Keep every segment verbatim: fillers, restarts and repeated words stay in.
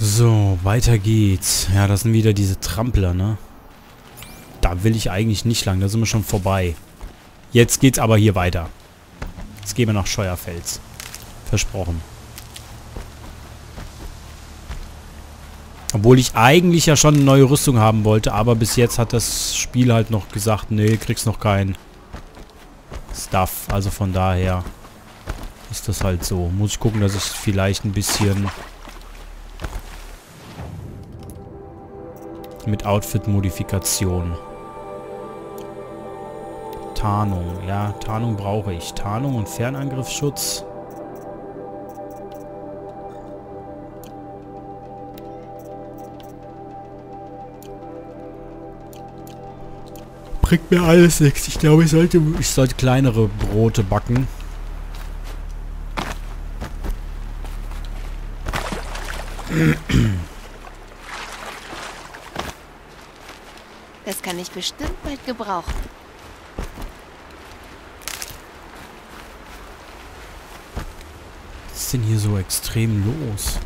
So, weiter geht's. Ja, das sind wieder diese Trampler, ne? Da will ich eigentlich nicht lang. Da sind wir schon vorbei. Jetzt geht's aber hier weiter. Jetzt gehen wir nach Scheuerfels. Versprochen. Obwohl ich eigentlich ja schon eine neue Rüstung haben wollte, aber bis jetzt hat das Spiel halt noch gesagt, nee, kriegst noch kein Stuff. Also von daher ist das halt so. Muss ich gucken, dass ich vielleicht ein bisschen mit Outfit-Modifikation. Tarnung. Ja, Tarnung brauche ich. Tarnung und Fernangriffsschutz. Bringt mir alles nichts. Ich glaube, ich sollte, ich sollte kleinere Brote backen. Das kann ich bestimmt bald gebrauchen. Was ist denn hier so extrem los?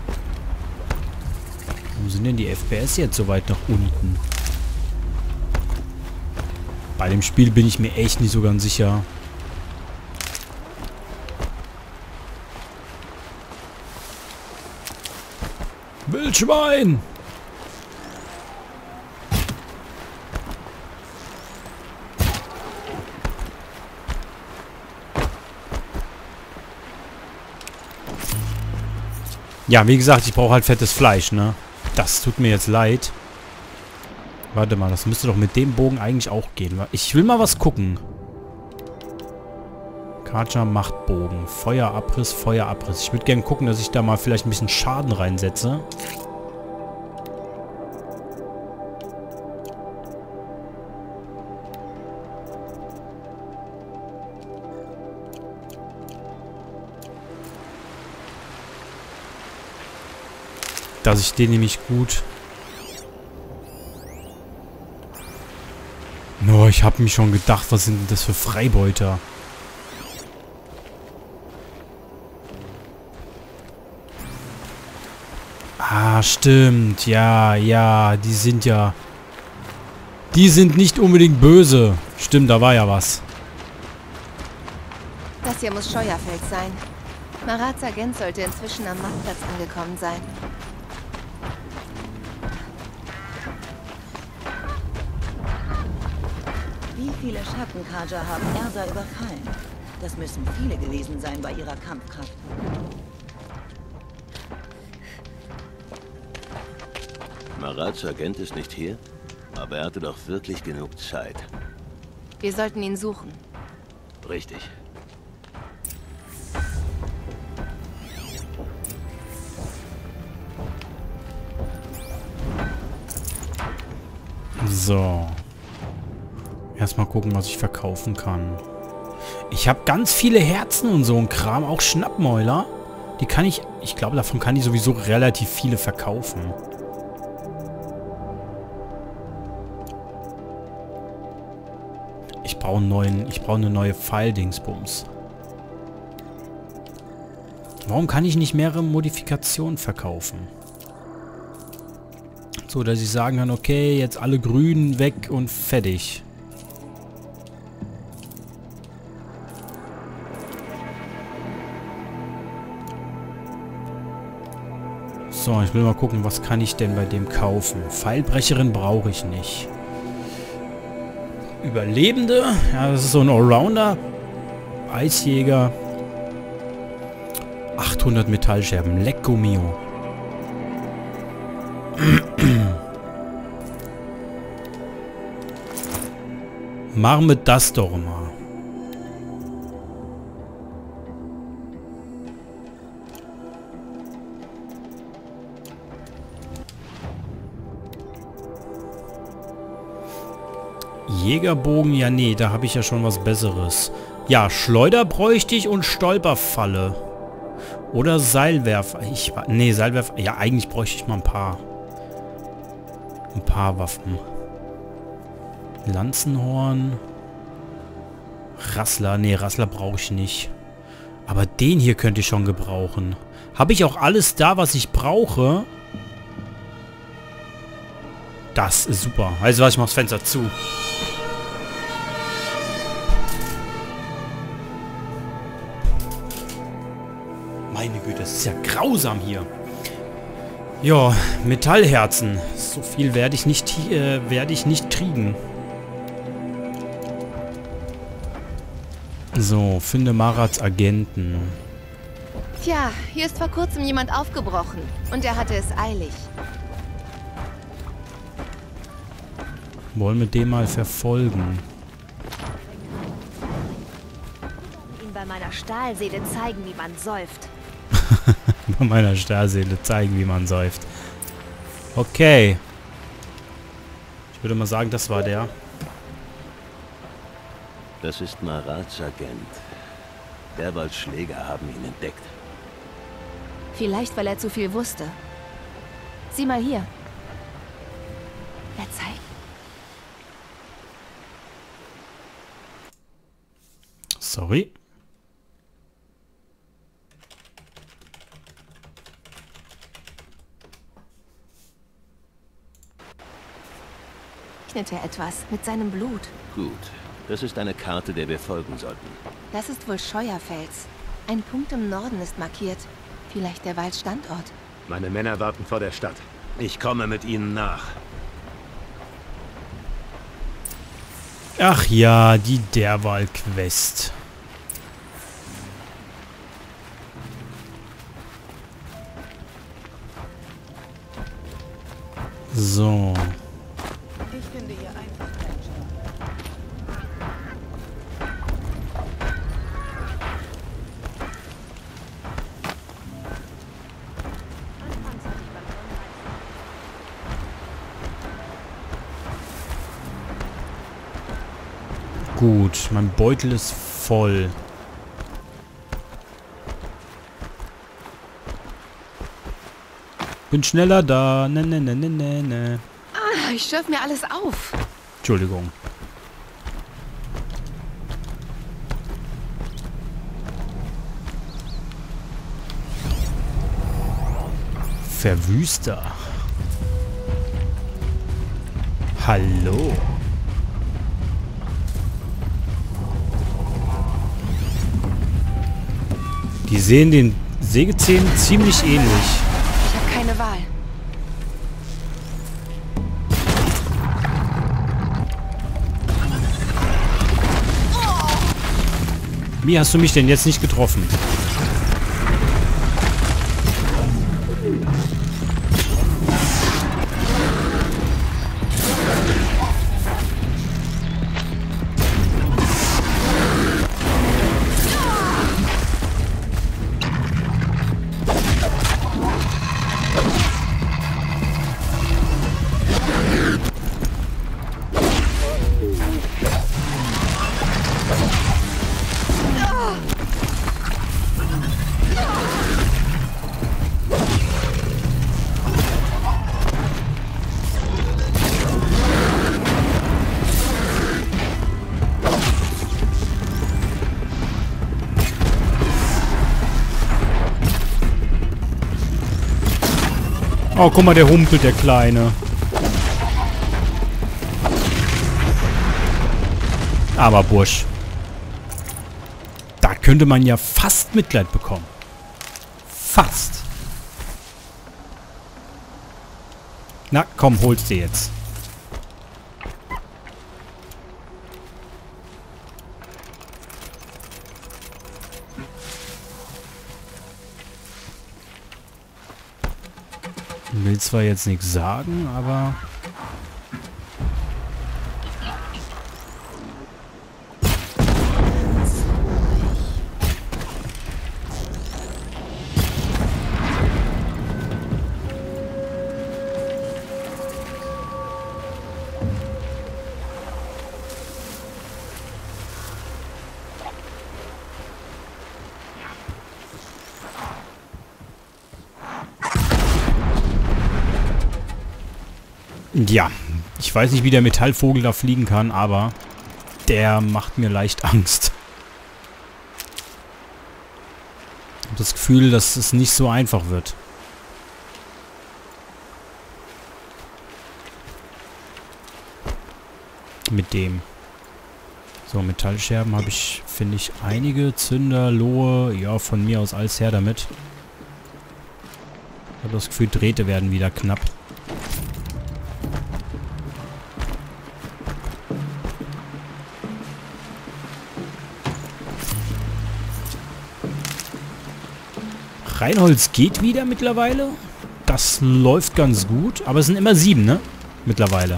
Warum sind denn die F P S jetzt so weit nach unten? Bei dem Spiel bin ich mir echt nicht so ganz sicher. Wildschwein! Ja, wie gesagt, ich brauche halt fettes Fleisch, ne? Das tut mir jetzt leid. Warte mal, das müsste doch mit dem Bogen eigentlich auch gehen. Ich will mal was gucken. Karcher macht Bogen. Feuerabriss, Feuerabriss. Ich würde gerne gucken, dass ich da mal vielleicht ein bisschen Schaden reinsetze. Dass ich den nämlich gut... No, ich habe mich schon gedacht, was sind denn das für Freibeuter? Ah, stimmt. Ja, ja, die sind ja... Die sind nicht unbedingt böse. Stimmt, da war ja was. Das hier muss Scheuerfeld sein. Marats Agent sollte inzwischen am Marktplatz angekommen sein. Wie viele Schattenkarger haben Ersa überfallen? Das müssen viele gewesen sein bei ihrer Kampfkraft. Marats Agent ist nicht hier, aber er hatte doch wirklich genug Zeit. Wir sollten ihn suchen. Richtig. So. Erstmal gucken, was ich verkaufen kann. Ich habe ganz viele Herzen und so ein Kram. Auch Schnappmäuler. Die kann ich... Ich glaube, davon kann ich sowieso relativ viele verkaufen. Ich brauche einen neuen... Ich brauche eine neue Pfeil-Dingsbums. Warum kann ich nicht mehrere Modifikationen verkaufen? So, dass ich sagen kann, okay, jetzt alle Grünen weg und fertig. So, ich will mal gucken, was kann ich denn bei dem kaufen? Pfeilbrecherin brauche ich nicht. Überlebende? Ja, das ist so ein Allrounder. Eisjäger. achthundert Metallscherben. Lecco mio. Machen wir das doch mal. Jägerbogen, ja nee, da habe ich ja schon was Besseres. Ja, Schleuder bräuchte ich und Stolperfalle. Oder Seilwerfer. Ich, nee, Seilwerfer. Ja, eigentlich bräuchte ich mal ein paar. Ein paar Waffen. Lanzenhorn. Rassler. Nee, Rassler brauche ich nicht. Aber den hier könnte ich schon gebrauchen. Habe ich auch alles da, was ich brauche? Das ist super. Weißt du was, ich mach das Fenster zu. Meine Güte, das ist ja grausam hier. Ja, Metallherzen. So viel werde ich nicht, äh, werde ich nicht kriegen. So, finde Marats Agenten. Tja, hier ist vor kurzem jemand aufgebrochen. Und er hatte es eilig. Wollen wir den mal verfolgen? Ihm bei meiner Stahlseele zeigen, wie man säuft. Bei meiner Stahlseele zeigen, wie man säuft. Okay. Ich würde mal sagen, das war der. Das ist Marats Agent. Derwalds Schläger haben ihn entdeckt. Vielleicht, weil er zu viel wusste. Sieh mal hier. Er zeigt. Sorry. Er etwas mit seinem Blut. Gut. Das ist eine Karte, der wir folgen sollten. Das ist wohl Scheuerfels. Ein Punkt im Norden ist markiert. Vielleicht der Waldstandort. Meine Männer warten vor der Stadt. Ich komme mit ihnen nach. Ach ja, die Derwal-Quest. So. Ich finde hier einfach keinen Spaß. Gut, mein Beutel ist voll. Bin schneller da. Ne, ne, ne, ne, ne, ne. Ah, ich schürf mir alles auf. Entschuldigung. Verwüster. Hallo. Die sehen den Sägezähnen ziemlich ähnlich. Ich habe keine Wahl. Wie hast du mich denn jetzt nicht getroffen? Oh, guck mal, der humpelt, der Kleine. Aber Bursch. Da könnte man ja fast Mitleid bekommen. Fast. Na, komm, hol's dir jetzt. Will zwar jetzt nichts sagen, aber... Ja, ich weiß nicht, wie der Metallvogel da fliegen kann, aber der macht mir leicht Angst. Ich habe das Gefühl, dass es nicht so einfach wird. mit dem. So, Metallscherben habe ich, finde ich, einige. Zünder, Lohe, ja, von mir aus alles her damit. Ich habe das Gefühl, Drähte werden wieder knapp. Reinholz geht wieder mittlerweile. Das läuft ganz gut. Aber es sind immer sieben, ne? Mittlerweile.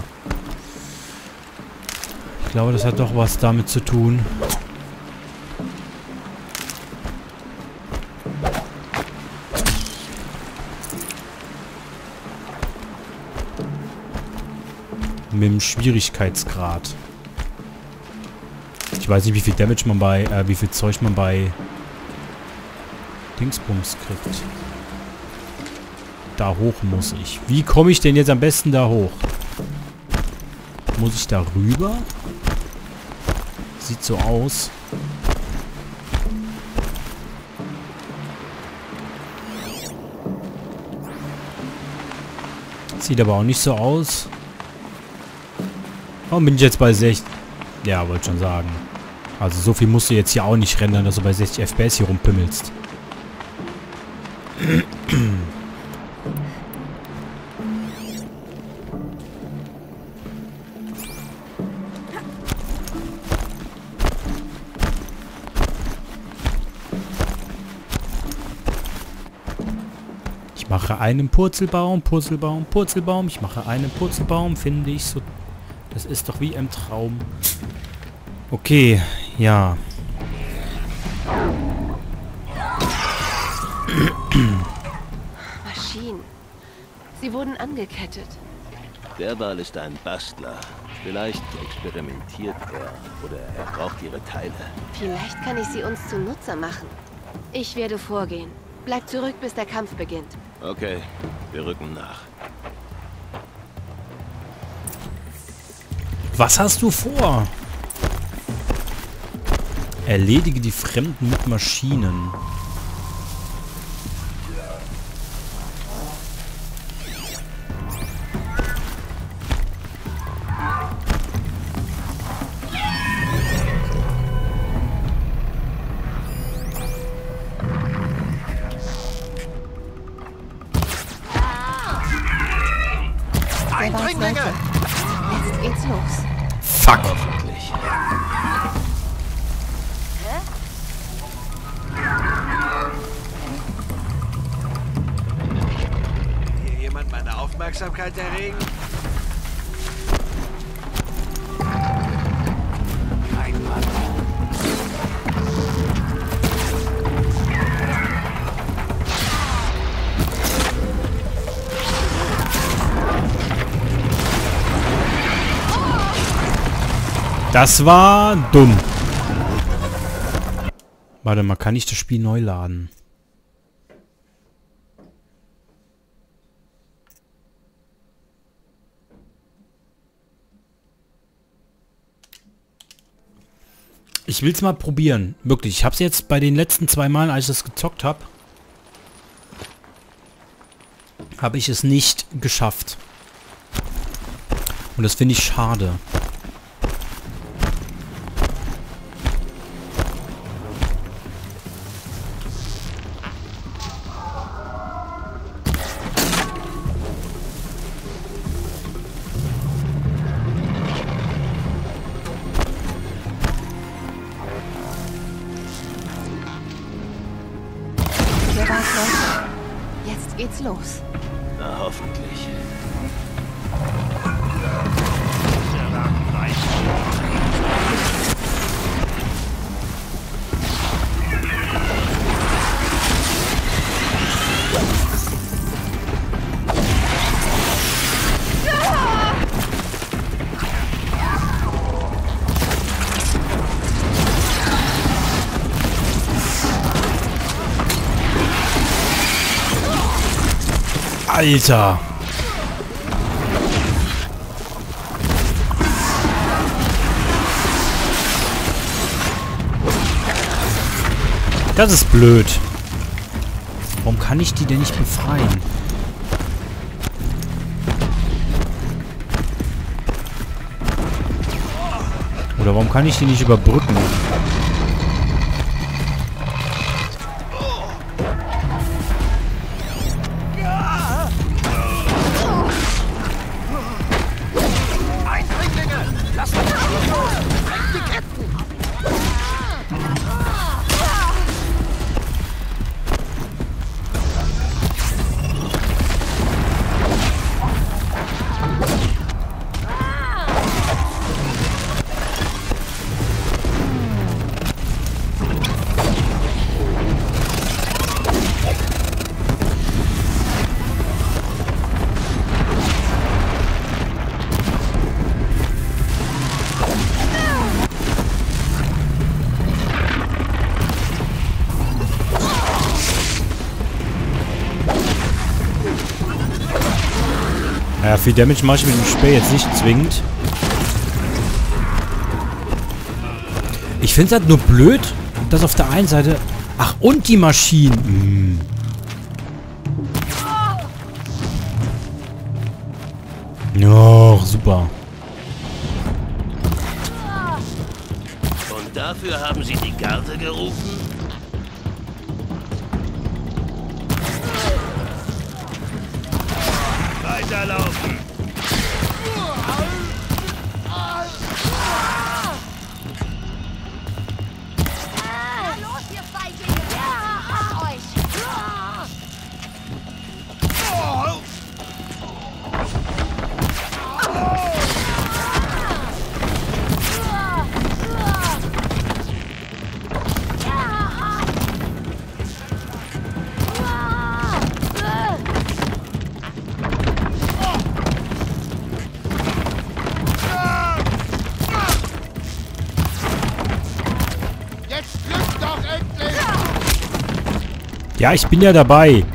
Ich glaube, das hat doch was damit zu tun. Mit dem Schwierigkeitsgrad. Ich weiß nicht, wie viel Damage man bei, äh, wie viel Zeug man bei Dingsbums kriegt. Da hoch muss ich. Wie komme ich denn jetzt am besten da hoch? Muss ich da rüber? Sieht so aus. Sieht aber auch nicht so aus. Warum bin ich jetzt bei sechzig? Ja, wollte schon sagen. Also so viel musst du jetzt hier auch nicht rendern, dass du bei sechzig F P S hier rumpimmelst. Ich mache einen Purzelbaum, Purzelbaum, Purzelbaum. Ich mache einen Purzelbaum, finde ich so. Das ist doch wie im Traum. Okay, ja. Maschinen. Sie wurden angekettet. Der Wal ist ein Bastler. Vielleicht experimentiert er oder er braucht ihre Teile. Vielleicht kann ich sie uns zunutze machen. Ich werde vorgehen. Bleib zurück, bis der Kampf beginnt. Okay, wir rücken nach. Was hast du vor? Erledige die Fremden mit Maschinen. Eindringlinge! Jetzt geht's los. Fuck! Hoffentlich. Hier jemand meine Aufmerksamkeit erregen? Ein Mann. Das war dumm. Warte mal, kann ich das Spiel neu laden? Ich will es mal probieren. Wirklich, ich habe es jetzt bei den letzten zwei Malen, als ich das gezockt habe, habe ich es nicht geschafft. Und das finde ich schade. Hier war's, Leute. Jetzt geht's los. Na, hoffentlich. Alter! Das ist blöd. Warum kann ich die denn nicht befreien? Oder warum kann ich die nicht überbrücken? Ja, viel Damage mache ich mit dem Speer jetzt nicht zwingend. Ich finde es halt nur blöd, dass auf der einen Seite... Ach, und die Maschinen. Hm. Oh, super. Und dafür haben Sie die Garde gerufen? Weiterlaufen! Los, ihr Feiglinge! Ja, an euch! Ja, ich bin ja dabei.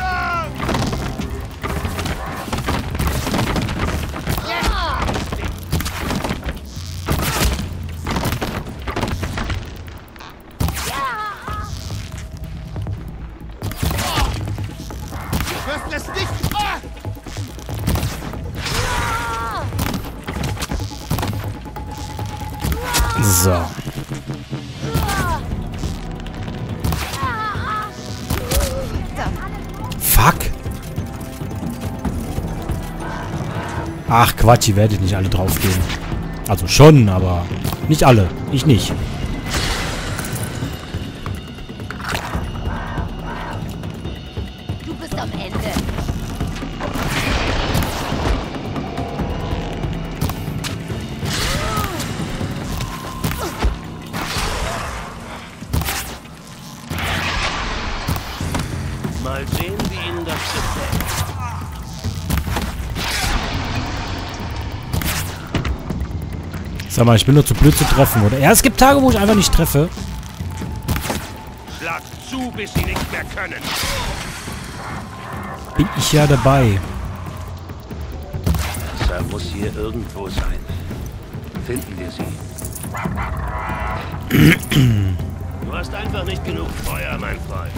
So. Fuck. Ach Quatsch, ihr werdet nicht alle draufgehen. Also schon, aber nicht alle. Ich nicht. Du bist am Ende. Mal sehen, wie Ihnen das gefällt. Sag mal, ich bin nur zu blöd zu treffen, oder? Ja, es gibt Tage, wo ich einfach nicht treffe. Schlag zu, bis Sie nicht mehr können. Bin ich ja dabei. Er muss hier irgendwo sein. Finden wir sie. Du hast einfach nicht genug Feuer, mein Freund.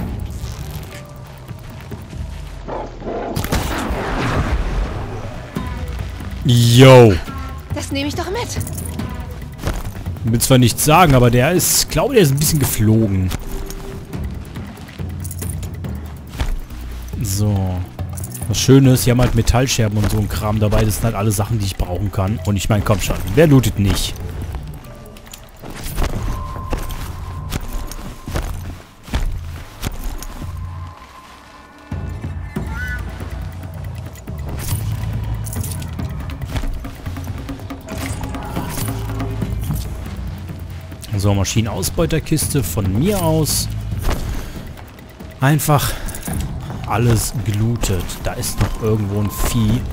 Yo. Das nehme ich doch mit. Ich will zwar nichts sagen, aber der ist... Ich glaube, der ist ein bisschen geflogen. So. Was Schönes, hier haben halt Metallscherben und so ein Kram dabei. Das sind halt alle Sachen, die ich brauchen kann. Und ich meine, komm schon. Wer lootet nicht? So, Maschinenausbeuterkiste von mir aus. Einfach alles gelootet. Da ist noch irgendwo ein Vieh.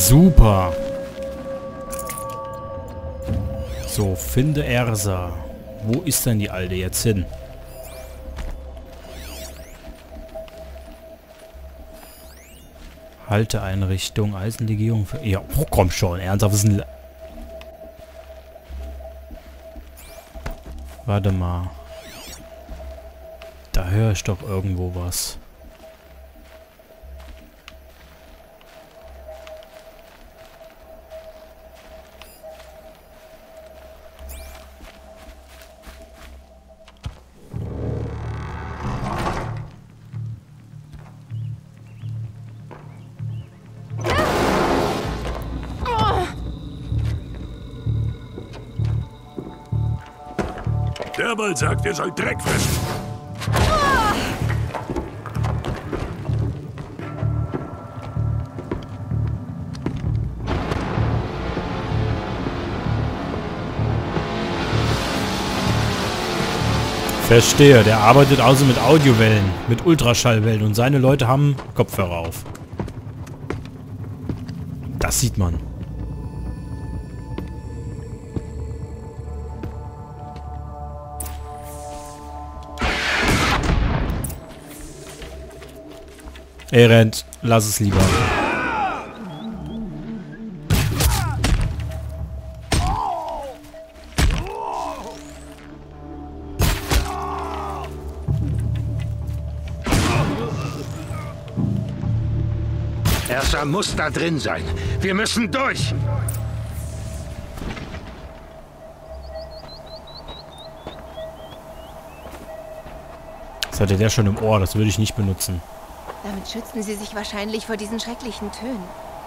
Super. So, finde Ersa. Wo ist denn die Alte jetzt hin? Halteeinrichtung, Eisenlegierung für... Ja, oh, komm schon, ernsthaft, was ist denn... Warte mal. Da höre ich doch irgendwo was. Derwald sagt, ihr sollt Dreck fressen. Verstehe, der arbeitet also mit Audiowellen, mit Ultraschallwellen und seine Leute haben Kopfhörer auf. Das sieht man. Er rennt. Lass es lieber. Ersa muss da drin sein. Wir müssen durch. Das hatte der schon im Ohr. Das würde ich nicht benutzen. Damit schützen sie sich wahrscheinlich vor diesen schrecklichen Tönen.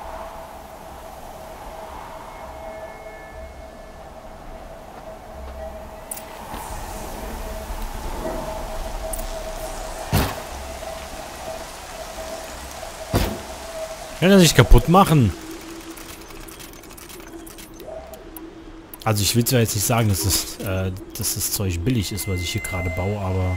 Kann er sich kaputt machen? Also ich will zwar jetzt nicht sagen, dass das, äh, dass das Zeug billig ist, was ich hier gerade baue, aber...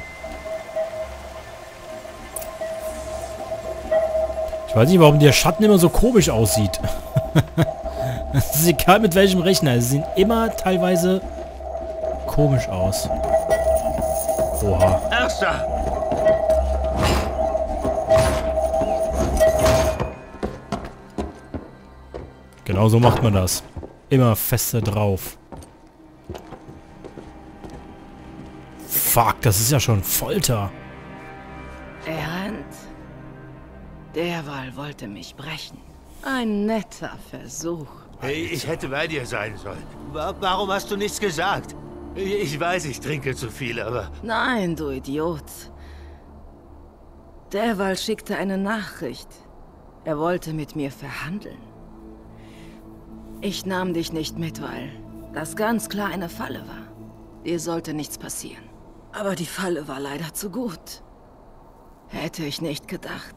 Ich weiß nicht, warum der Schatten immer so komisch aussieht. Es ist egal mit welchem Rechner. Sie sehen immer teilweise komisch aus. Oha. Ersa! Genau so macht man das. Immer fester drauf. Fuck, das ist ja schon Folter. Er rennt. Derwal wollte mich brechen. Ein netter Versuch. Hey, ich hätte bei dir sein sollen. Wa- Warum hast du nichts gesagt? Ich weiß, ich trinke zu viel, aber... Nein, du Idiot. Derwal schickte eine Nachricht. Er wollte mit mir verhandeln. Ich nahm dich nicht mit, weil das ganz klar eine Falle war. Dir sollte nichts passieren. Aber die Falle war leider zu gut. Hätte ich nicht gedacht.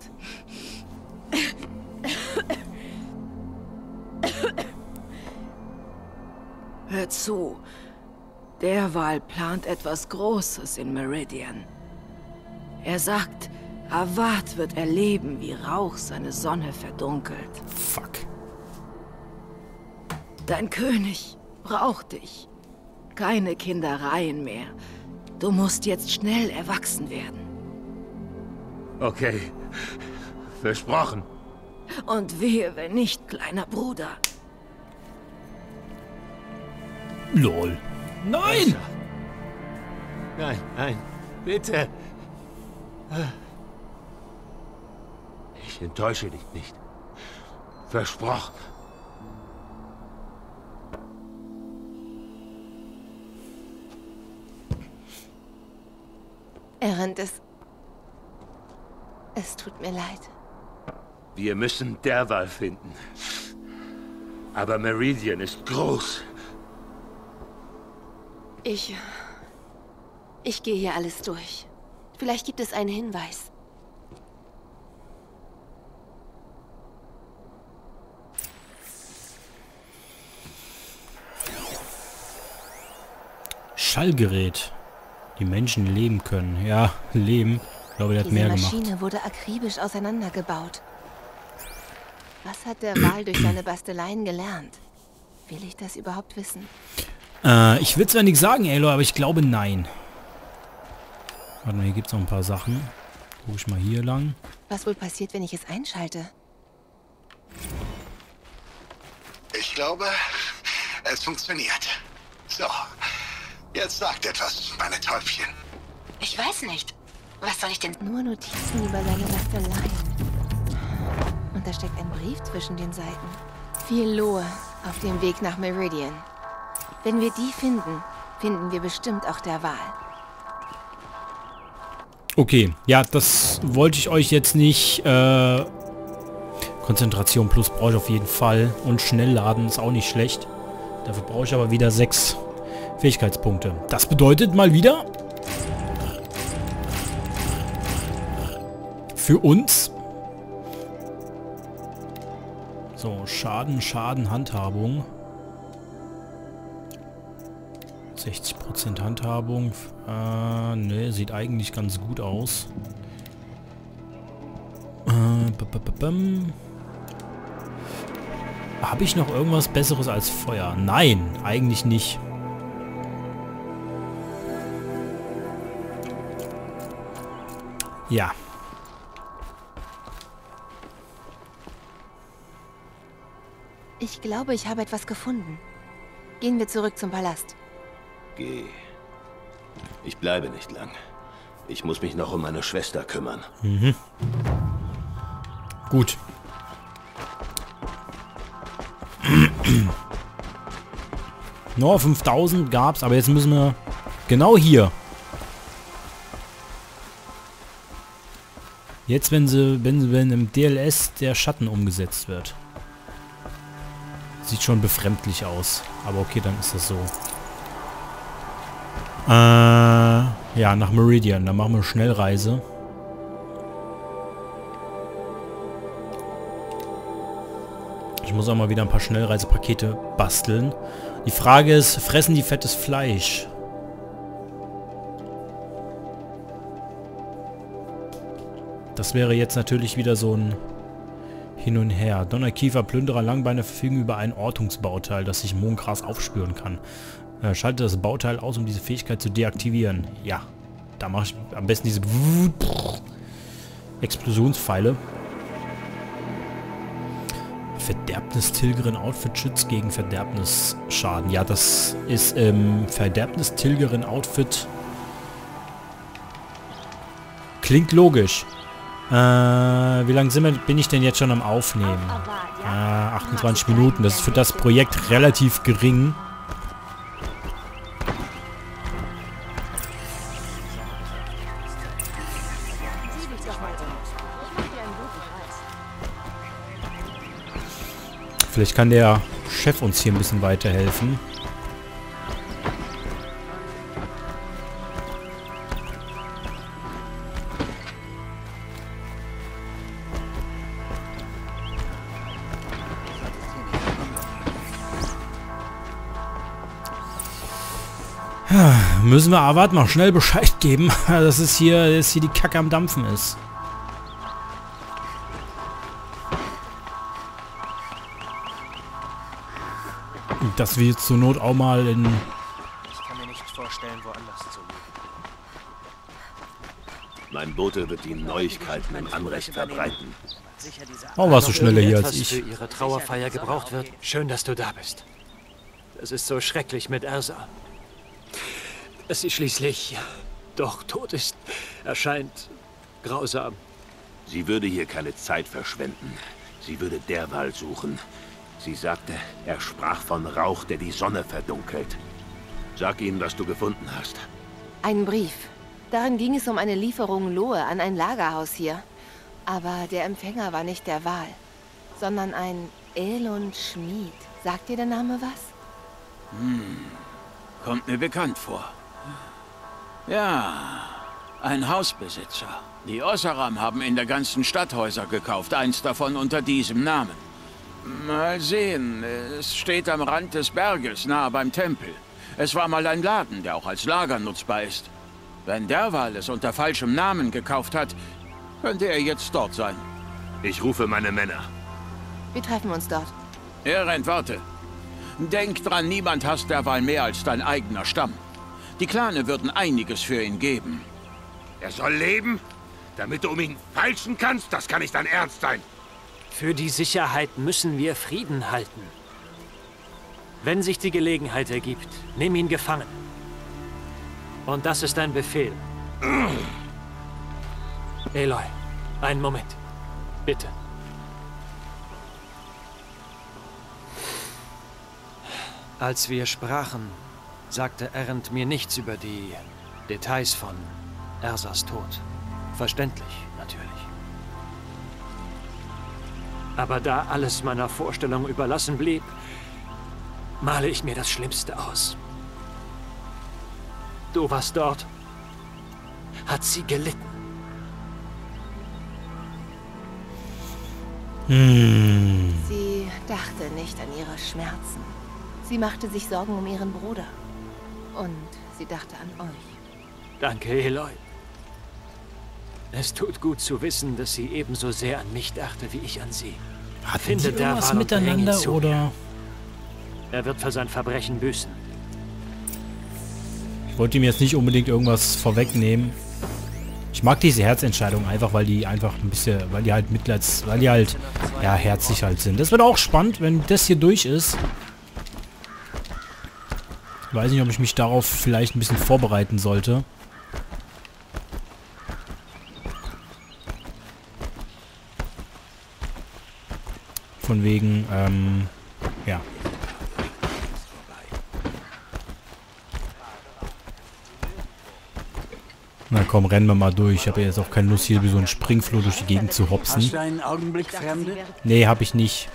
Hör zu. Derwal plant etwas Großes in Meridian. Er sagt, Avad wird erleben, wie Rauch seine Sonne verdunkelt. Fuck. Dein König braucht dich. Keine Kindereien mehr. Du musst jetzt schnell erwachsen werden. Okay. Versprochen. Und wehe, wenn nicht, kleiner Bruder. Lol. Nein! Ersa. Nein, nein. Bitte. Ich enttäusche dich nicht. Versprochen. Er rennt es. Es tut mir leid. Wir müssen Derwal finden. Aber Meridian ist groß. Ich... Ich gehe hier alles durch. Vielleicht gibt es einen Hinweis. Schallgerät. Die Menschen leben können. Ja, leben. Ich glaube, der hat Diese mehr Maschine gemacht. wurde akribisch auseinandergebaut. Was hat der Wal durch seine Basteleien gelernt? Will ich das überhaupt wissen? Äh, ich will zwar nichts sagen, Aloy, aber ich glaube nein. Warte mal, hier gibt es noch ein paar Sachen. Guck ich mal hier lang. Was wohl passiert, wenn ich es einschalte? Ich glaube, es funktioniert. So, jetzt sagt etwas, meine Täubchen. Ich weiß nicht. Was soll ich denn? Nur Notizen über seine Basteleien. Und da steckt ein Brief zwischen den Seiten. Viel Lohe auf dem Weg nach Meridian. Wenn wir die finden, finden wir bestimmt auch der Wal. Okay, ja, das wollte ich euch jetzt nicht... Äh, Konzentration plus brauche ich auf jeden Fall. Und Schnellladen ist auch nicht schlecht. Dafür brauche ich aber wieder sechs Fähigkeitspunkte. Das bedeutet mal wieder... Für uns... So, Schaden, Schaden, Handhabung. sechzig Prozent Handhabung. Äh, ne, sieht eigentlich ganz gut aus. Äh, Habe ich noch irgendwas Besseres als Feuer? Nein, eigentlich nicht. Ja. Ich glaube, ich habe etwas gefunden. Gehen wir zurück zum Palast. Geh. Ich bleibe nicht lang. Ich muss mich noch um meine Schwester kümmern. Mhm. Gut. Nur fünftausend gab's, aber jetzt müssen wir genau hier. Jetzt, wenn sie, wenn sie, wenn im D L S der Schatten umgesetzt wird. Sieht schon befremdlich aus. Aber okay, dann ist das so. Äh, ja, nach Meridian. Dann machen wir eine Schnellreise. Ich muss auch mal wieder ein paar Schnellreisepakete basteln. Die Frage ist, fressen die fettes Fleisch? Das wäre jetzt natürlich wieder so ein Hin und Her. Donnerkiefer, Plünderer, Langbeine verfügen über ein Ortungsbauteil, das sich Mondgras aufspüren kann. Äh, schalte das Bauteil aus, um diese Fähigkeit zu deaktivieren. Ja, da mache ich am besten diese Explosionspfeile. Verderbnis-Tilgerin Outfit schützt gegen Verderbnisschaden. Ja, das ist ähm, Verderbnis-Tilgerin Outfit. Klingt logisch. Äh, wie lange sind wir, bin ich denn jetzt schon am Aufnehmen? Äh, achtundzwanzig Minuten. Das ist für das Projekt relativ gering. Vielleicht kann der Chef uns hier ein bisschen weiterhelfen. Müssen wir Avad noch schnell Bescheid geben, dass es hier, dass hier die Kacke am Dampfen ist. Dass wir zur Not auch mal in... Ich kann mir nicht vorstellen, woanders zu leben. Mein Bote wird die Neuigkeiten im Anrecht verbreiten. Warum warst du schneller hier als ich? Für ihre Trauerfeier gebraucht wird. Schön, dass du da bist. Es ist so schrecklich mit Ersa. Dass sie schließlich doch tot ist, erscheint grausam. Sie würde hier keine Zeit verschwenden. Sie würde Derwal suchen. Sie sagte, er sprach von Rauch, der die Sonne verdunkelt. Sag ihnen, was du gefunden hast. Ein Brief. Darin ging es um eine Lieferung Lohe an ein Lagerhaus hier. Aber der Empfänger war nicht der Wal, sondern ein Elund Schmied. Sagt dir der Name was? Hm, kommt mir bekannt vor. Ja, ein Hausbesitzer. Die Oseram haben in der ganzen Stadt Häuser gekauft, eins davon unter diesem Namen. Mal sehen, es steht am Rand des Berges, nahe beim Tempel. Es war mal ein Laden, der auch als Lager nutzbar ist. Wenn Derwal es unter falschem Namen gekauft hat, könnte er jetzt dort sein. Ich rufe meine Männer. Wir treffen uns dort. Erend, warte. Denk dran, niemand hasst derweil mehr als dein eigener Stamm. Die Clane würden einiges für ihn geben. Er soll leben? Damit du um ihn feilschen kannst? Das kann nicht dein Ernst sein. Für die Sicherheit müssen wir Frieden halten. Wenn sich die Gelegenheit ergibt, nimm ihn gefangen. Und das ist ein Befehl. Aloy, einen Moment. Bitte. Als wir sprachen, sagte Erend mir nichts über die Details von Ersas Tod. Verständlich, natürlich. Aber da alles meiner Vorstellung überlassen blieb, male ich mir das Schlimmste aus. Du warst dort. Hat sie gelitten. Hm. Sie dachte nicht an ihre Schmerzen. Sie machte sich Sorgen um ihren Bruder. Und sie dachte an euch. Danke, Aloy. Es tut gut zu wissen, dass sie ebenso sehr an mich dachte, wie ich an sie. Hatten sie irgendwas miteinander, oder? Er wird für sein Verbrechen büßen. Ich wollte ihm jetzt nicht unbedingt irgendwas vorwegnehmen. Ich mag diese Herzentscheidung einfach, weil die einfach ein bisschen, weil die halt Mitleids, weil die halt, ja, herzlich halt sind. Das wird auch spannend, wenn das hier durch ist. Ich weiß nicht, ob ich mich darauf vielleicht ein bisschen vorbereiten sollte. Von wegen, ähm, ja. Na komm, rennen wir mal durch. Ich habe jetzt auch keine Lust, hier wie so ein Springfloh durch die Gegend zu hopsen. Hast du einen Augenblick, Fremde? Nee, habe ich nicht.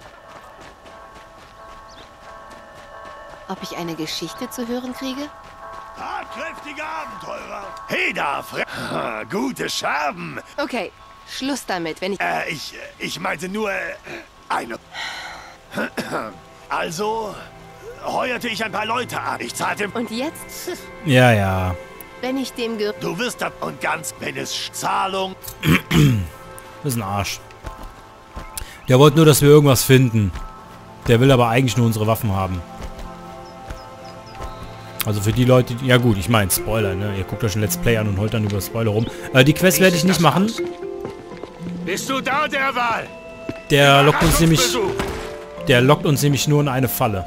Ob ich eine Geschichte zu hören kriege? Tatkräftige Abenteurer! Hey da, Fre ah, gute Scherben! Okay, Schluss damit, wenn ich... Äh, ich, ich meinte nur, äh, eine... Also, heuerte ich ein paar Leute an. Ich zahlte... Und jetzt? Ja, ja. Wenn ich dem Ge... Du wirst ab und ganz, wenn es Zahlung... Das ist ein Arsch. Der wollte nur, dass wir irgendwas finden. Der will aber eigentlich nur unsere Waffen haben. Also für die Leute, die, ja gut, ich meine Spoiler, ne? Ihr guckt euch ein Let's Play an und heult dann über Spoiler rum. Äh, die Quest werde ich nicht machen. Bist du da, der Wahl? Der lockt uns nämlich, der lockt uns nämlich nur in eine Falle.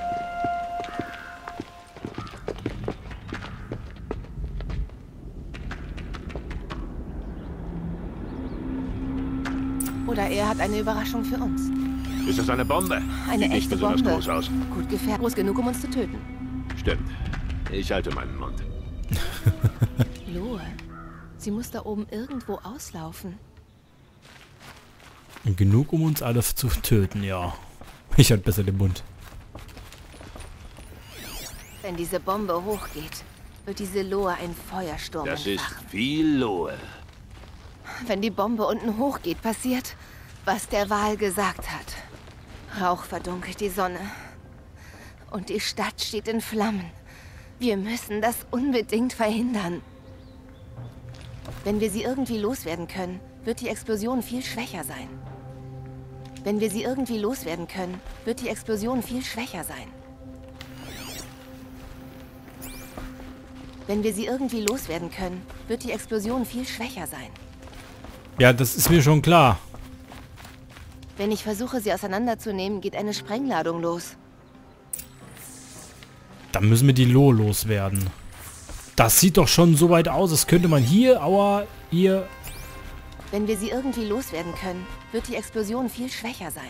Oder er hat eine Überraschung für uns. Ist das eine Bombe? Eine Sieht echte nicht besonders Bombe. groß aus. Gut gefährdet. Groß genug, um uns zu töten. Stimmt. Ich halte meinen Mund. Lohe. Sie muss da oben irgendwo auslaufen. Genug, um uns alle zu töten, ja. Ich halte besser den Mund. Wenn diese Bombe hochgeht, wird diese Lohe ein Feuersturm Das entfachen. ist viel Lohe. Wenn die Bombe unten hochgeht, passiert, was der Wal gesagt hat. Rauch verdunkelt die Sonne. Und die Stadt steht in Flammen. Wir müssen das unbedingt verhindern. Wenn wir sie irgendwie loswerden können, wird die Explosion viel schwächer sein. Wenn wir sie irgendwie loswerden können, wird die Explosion viel schwächer sein. Wenn wir sie irgendwie loswerden können, wird die Explosion viel schwächer sein. Ja, das ist mir schon klar. Wenn ich versuche, sie auseinanderzunehmen, geht eine Sprengladung los. Dann müssen wir die Lohe loswerden. Das sieht doch schon so weit aus, das könnte man hier, aber hier... Wenn wir sie irgendwie loswerden können, wird die Explosion viel schwächer sein.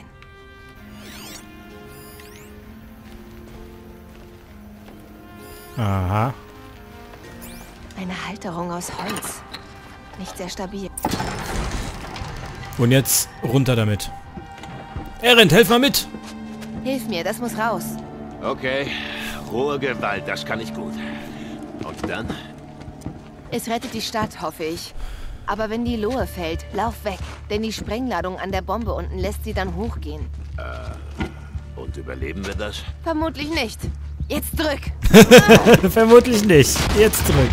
Aha. Eine Halterung aus Holz. Nicht sehr stabil. Und jetzt runter damit. Erend, helf mal mit! Hilf mir, das muss raus. Okay. Rohe Gewalt, das kann ich gut. Und dann? Es rettet die Stadt, hoffe ich. Aber wenn die Lohe fällt, lauf weg. Denn die Sprengladung an der Bombe unten lässt sie dann hochgehen. Äh, und überleben wir das? Vermutlich nicht. Jetzt drück! Vermutlich nicht. Jetzt drück.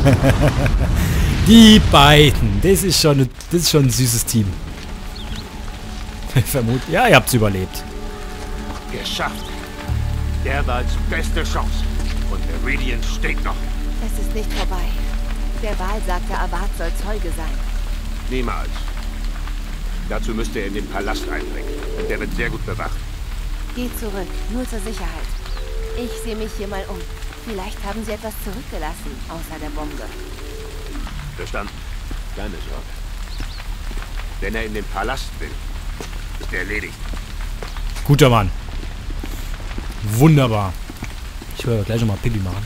Die beiden. Das ist schon, ein- das ist schon ein süßes Team. Vermut. Ja, ihr habt's überlebt. Geschafft. Derwals beste Chance. Und Meridian steht noch. Es ist nicht vorbei. Der Wal sagte, Avad soll Zeuge sein. Niemals. Dazu müsste er in den Palast eindringen. Und der wird sehr gut bewacht. Geh zurück, nur zur Sicherheit. Ich sehe mich hier mal um. Vielleicht haben sie etwas zurückgelassen, außer der Bombe. Verstanden? Keine Sorge. Wenn er in den Palast will, ist er erledigt. Guter Mann. Wunderbar. Ich will gleich nochmal Pipi machen.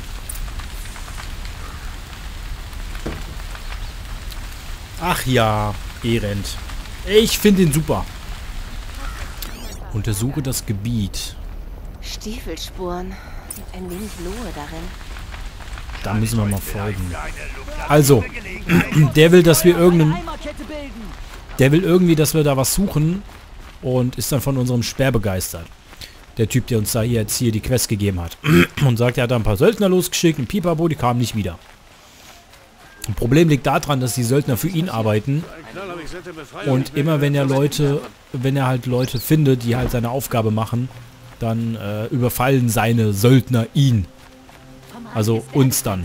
Ach ja, Elend. Ich finde ihn super. Untersuche das Gebiet. Stiefelspuren. Ein wenig Lohe darin. Da müssen wir mal folgen. Also, der will, dass wir irgendeinen... Der will irgendwie, dass wir da was suchen und ist dann von unserem Speer begeistert. Der Typ, der uns da hier jetzt hier die Quest gegeben hat. Und sagt, er hat da ein paar Söldner losgeschickt, ein Pipapo, die kamen nicht wieder. Ein Problem liegt daran, dass die Söldner für ihn arbeiten. Und immer wenn er Leute, wenn er halt Leute findet, die halt seine Aufgabe machen, dann äh, überfallen seine Söldner ihn. Also uns dann.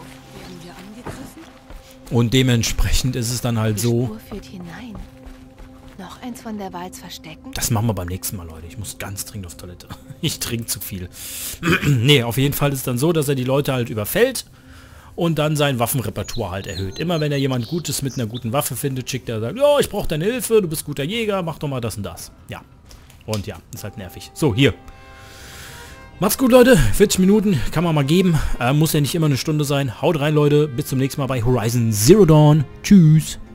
Und dementsprechend ist es dann halt so. Spur führt hinein. Noch eins von der Walz verstecken? Das machen wir beim nächsten Mal, Leute. Ich muss ganz dringend auf Toilette. Ich trinke zu viel. Nee, auf jeden Fall ist es dann so, dass er die Leute halt überfällt und dann sein Waffenrepertoire halt erhöht. Immer wenn er jemand Gutes mit einer guten Waffe findet, schickt er, sagt, ja, ich brauche deine Hilfe, du bist guter Jäger, mach doch mal das und das. Ja. Und ja, ist halt nervig. So, hier. Macht's gut, Leute. vierzig Minuten kann man mal geben. Äh, muss ja nicht immer eine Stunde sein. Haut rein, Leute. Bis zum nächsten Mal bei Horizon Zero Dawn. Tschüss.